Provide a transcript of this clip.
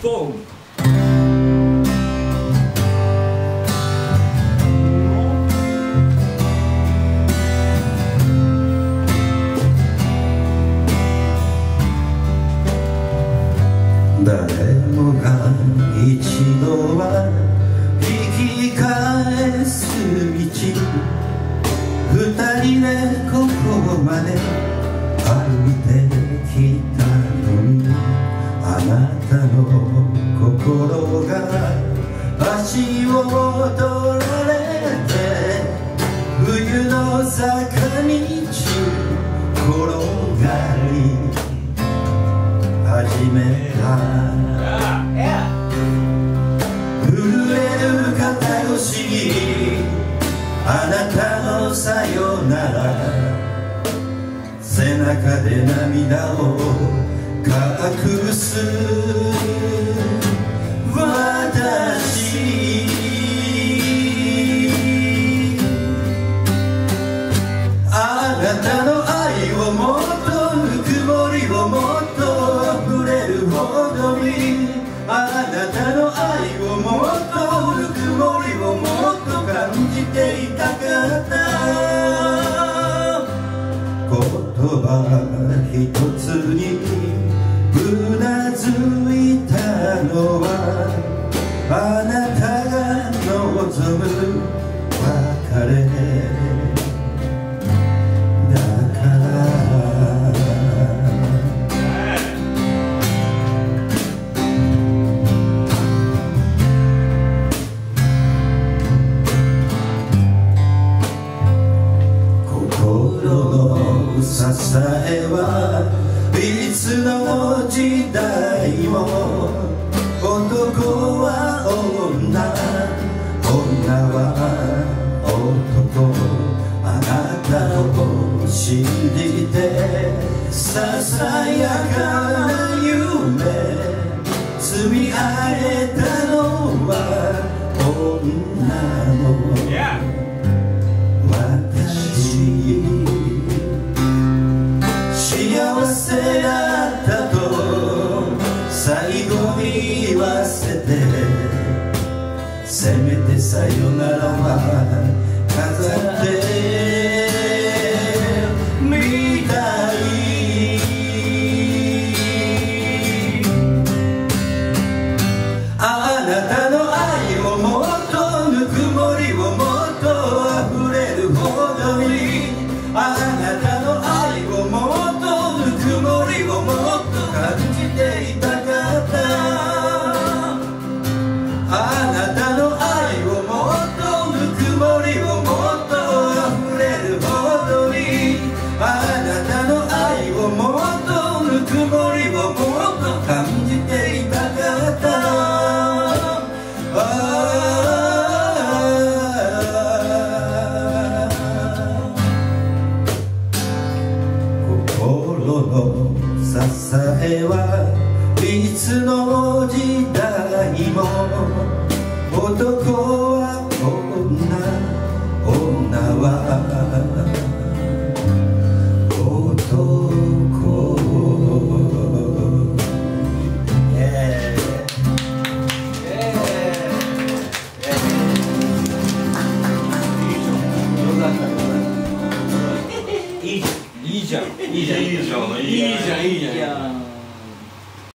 ボン。 誰もが一度は引き返す道、二人でここまで歩いてきたのに、あなたの心が足を取られて、冬の坂道転がり始めた。震える肩越しにあなたのさよなら、背中で涙を隠す私、あなたの愛をもっとぬくもりをもっと溢れるほどに、あなたの愛をもっとぬくもりをもっと感じていたかった。言葉一つにうなずいたのは、あなたが望む別れ支えはいつの時代も、男は女、女は男、あなたを信じてささやかな夢積み上げたのは女の私、幸せだったと最後に言わせて、せめてさよならは飾ってみたい。あなたの愛をもっとぬくもりをもっと溢れるほどに、あなたの愛をもっとぬくもりをもっと感じていたかった。あなたの愛をもっとぬくもりをもっと溢れるほどに、あなたの愛をもっとぬくもりをもっと感じていたかった。心の支えはいつの時代も、男は女、女は男。 いいじゃんいいじゃんいいじゃんいいじゃんいいじゃん。